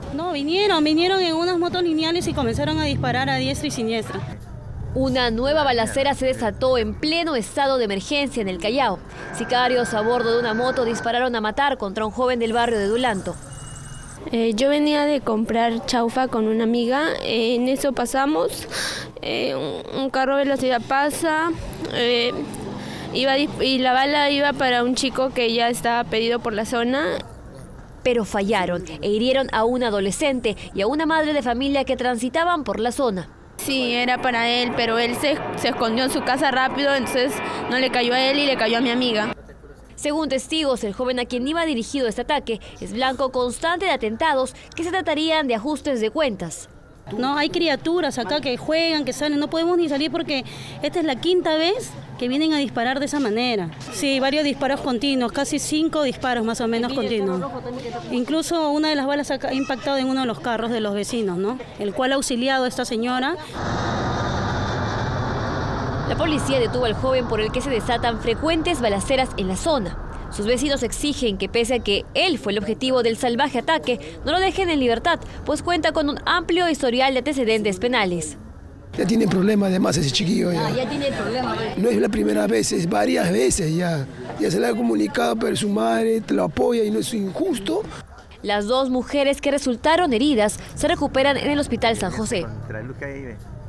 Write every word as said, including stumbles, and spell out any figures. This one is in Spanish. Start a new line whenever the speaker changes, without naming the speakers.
No, vinieron, vinieron en unas motos lineales y comenzaron a disparar a diestra y siniestra.
Una nueva balacera se desató en pleno estado de emergencia en el Callao. Sicarios a bordo de una moto dispararon a matar contra un joven del barrio de Dulanto.
Eh, yo venía de comprar chaufa con una amiga, eh, en eso pasamos, eh, un, un carro de velocidad pasa, eh, iba, y la bala iba para un chico que ya estaba pedido por la zona.
Pero fallaron e hirieron a un adolescente y a una madre de familia que transitaban por la zona.
Sí, era para él, pero él se, se escondió en su casa rápido, entonces no le cayó a él y le cayó a mi amiga.
Según testigos, el joven a quien iba dirigido este ataque es blanco constante de atentados que se tratarían de ajustes de cuentas.
No, hay criaturas acá que juegan, que salen, no podemos ni salir porque esta es la quinta vez que vienen a disparar de esa manera. Sí, varios disparos continuos, casi cinco disparos más o menos continuos. Incluso una de las balas ha impactado en uno de los carros de los vecinos, ¿no? El cual ha auxiliado a esta señora.
La policía detuvo al joven por el que se desatan frecuentes balaceras en la zona. Sus vecinos exigen que pese a que él fue el objetivo del salvaje ataque, no lo dejen en libertad, pues cuenta con un amplio historial de antecedentes penales.
Ya tiene problemas además ese chiquillo. Ya,
ah, ya tiene problemas.
No es la primera vez, es varias veces ya. Ya se le ha comunicado, pero su madre lo apoya y no es injusto.
Las dos mujeres que resultaron heridas se recuperan en el Hospital San José.